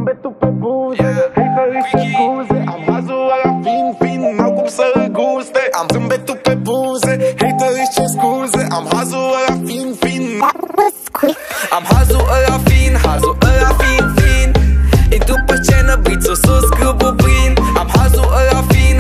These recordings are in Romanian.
Zâmbetul pe buze, haterii și scuze. Am hazul ăla fin, n-au cum să-l guste. Am zâmbetul pe buze, haterii și scuze. Am hazul ăla fin. Am hazul ăla fin, intru pe scenă, brițul sus, grubul plin. Am hazul ăla fin,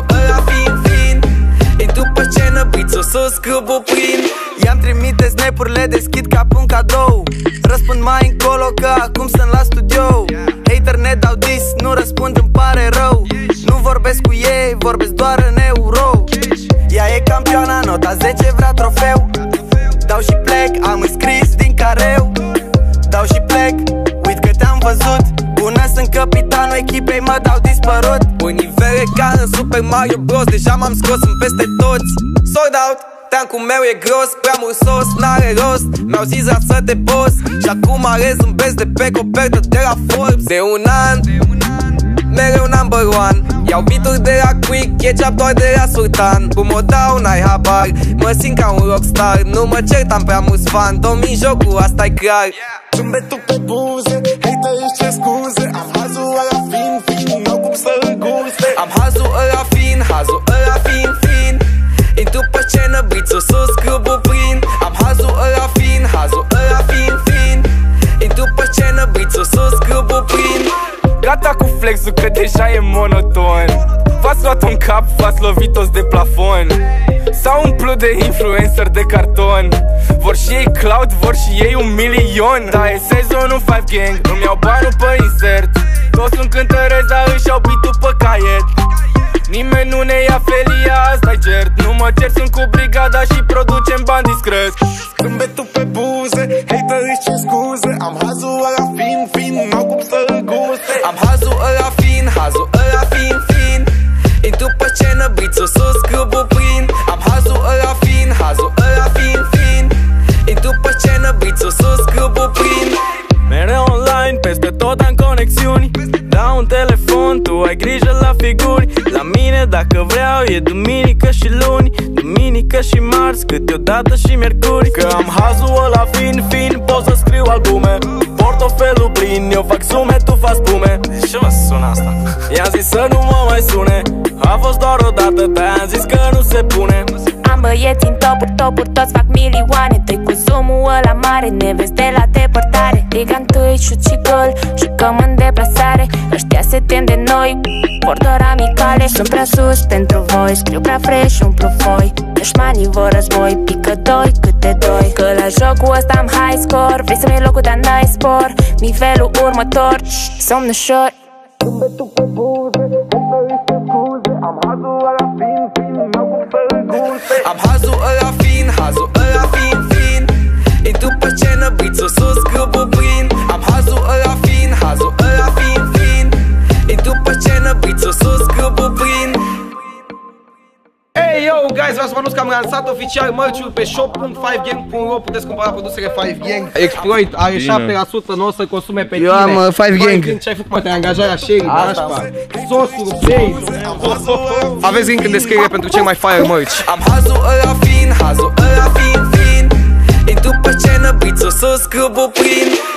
intru pe scenă, brițul sus, grubul plin. I-am trimite snap-urile, deschid ca un cadou. Răspund mai încolo că acum sunt la studio. Hater ne dau dis, nu răspund, îmi pare rău. Nu vorbesc cu ei, vorbesc doar în euro. Ea e campioana, nota 10 vrea trofeu. Dau și plec, am scris din careu. Dau și plec, uit că te-am văzut. Bună, sunt capitanul echipei, mă dau dispărut. Univere ca în Super Mario Bros. Deja m-am scos în peste toți. Sold out, tancul meu e gros, prea mult sos, n-are rost. Mi-au zis lasă-te boss și acum are zâmbesc de pe copertă de la Forbes. De un an, mereu number one. Iau beat-uri de la Quick, ketchup doar de la Sultan. Cum o dau, n-ai habar, mă simt ca un rockstar. Nu mă cert, am prea mulți fan, domni jocul, asta-i clar. Zâmbetul pe buze, haterii ce scuze. Am hazul ăla fin, n-au cum să-l guste. Am hazul ăla fin, intru pe scenă, brițul sus, grubul plin. Am hazul ăla fin, intru pe scenă, brițul sus, grubul plin. Gata cu flexul că deja e monoton. V-ați luat un cap, v-ați lovit toți de plafon. S-au umplut de influencer de carton. Vor și ei cloud, vor și ei 1 milion. Da, e sezonul 5 gang, îmi iau banul pe insert. Toți sunt cântărezi, dar își iau beat-ul pe caiet. Nimeni nu ne ia felia, asta-i cert. Nu mă cer, sunt cu brigada și producem bani discret. Zâmbetul pe buze, haterii ce scuze. Am hazul ăla fin, n-au cum să-l guste. Am hazul ăla fin, intru pe scenă, brițul sus, grubul plin. Am hazul ăla fin, intru pe scenă, brițul sus, grubul plin. Mereu online, peste tot am conexiuni. Dau un telefon, tu ai grijă la figuri. La mine dacă vreau e duminică și luni, duminică și marți, câteodată și miercuri. Că am hazul ăla fin, pot să scriu albume. Portofelul plin, eu fac sume, tu faci spume. De ce mă sună asta? I-am zis să nu mă mai sune. A fost doar o dată, dar am zis că nu se pune. Am băieți în topuri, toți fac milioane. Doi cu zoom-ul ăla mare, ne vezi de la depărtare. Liga întâi, șut și gol, jucăm în deplasare. Ăștia se tem de noi, vor doar amicale. Sunt prea sus pentru voi, scriu prea fresh, umplu foi. Dușmanii vor război, pică doi câte doi. Că la jocul ăsta am high score, vrei să-mi iei locul, dar n-ai spor. Nivelul următor, somn ușor. Zâmbetul pe buze, haterii ce scuze. Am hazul ăla fin, n-au cum să-l guste. Am hazul ăla fin, intru pe scenă, brițul sus, grubul plin. Am hazul ăla fin, intru pe scenă, brițul sus, grubul plin. Hey yo guys, vreau să vă anunț că am lansat oficial merch-ul pe shop.5gang.ro. Puteți cumpăra produsele 5gang. Exploit are 7%, nu o să consume pe tine. Eu am 5gang. Ce ai făcut, mă, te-ai angajat la Sherry, nașpa. Sosul, base. Aveți link în descriere pentru cel mai fire merch. Am hazul ăla fin, intru pe scenă, brițul sus, grubul plin.